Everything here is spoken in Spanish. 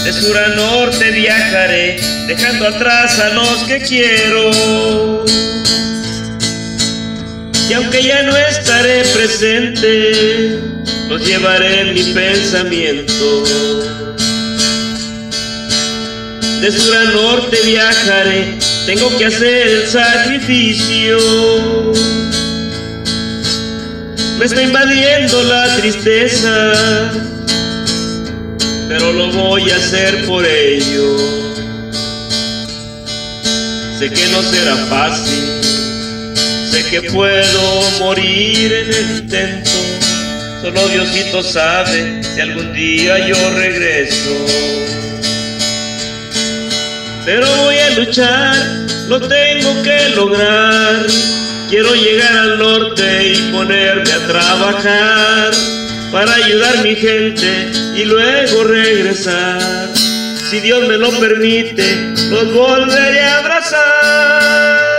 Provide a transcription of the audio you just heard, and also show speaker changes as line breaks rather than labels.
De sur a norte viajaré, dejando atrás a los que quiero. Y aunque ya no estaré presente, los llevaré en mi pensamiento. De sur a norte viajaré, tengo que hacer el sacrificio. Me está invadiendo la tristeza, pero lo voy a hacer por ello. Sé que no será fácil, sé que puedo morir en el intento. Solo Diosito sabe si algún día yo regreso. Pero voy a luchar, lo tengo que lograr. Quiero llegar al norte y ponerme a trabajar para ayudar a mi gente y luego regresar. Si Dios me lo permite, los volveré a abrazar.